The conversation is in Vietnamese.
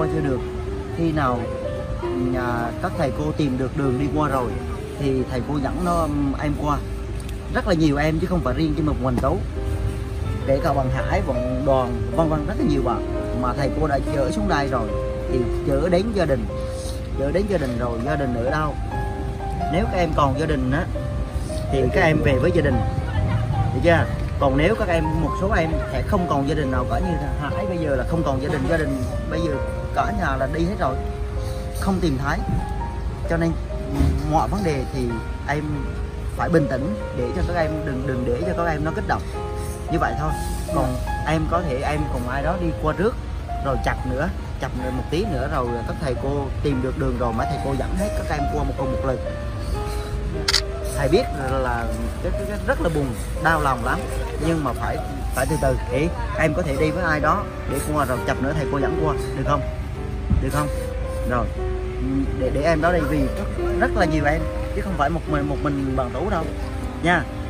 qua chưa được. Khi nào các thầy cô tìm được đường đi qua rồi thì thầy cô dẫn em qua. Rất là nhiều em chứ không phải riêng chỉ một mình Tú, kể cả bạn Hải, bạn Đoàn, vân vân, rất là nhiều bạn mà thầy cô đã chở xuống đây rồi thì chở đến gia đình, rồi gia đình ở đâu. Nếu các em còn gia đình á thì các em về với gia đình, được chưa? Còn nếu các em, một số em sẽ không còn gia đình nào cả, như Hải bây giờ là không còn gia đình bây giờ cả nhà là đi hết rồi, không tìm thấy. Cho nên mọi vấn đề thì em phải bình tĩnh để cho các em đừng để cho các em nó kích động như vậy thôi. Còn em có thể em cùng ai đó đi qua trước rồi chập nữa một tí nữa rồi các thầy cô tìm được đường rồi mấy thầy cô dẫn hết các em qua một lượt. Thầy biết là cái rất là buồn, đau lòng lắm, nhưng mà phải từ từ để em có thể đi với ai đó để qua rồi chập nữa thầy cô dẫn qua, được không? Rồi để em đó đi, vì rất là nhiều em chứ không phải một mình bạn Tú đâu nha.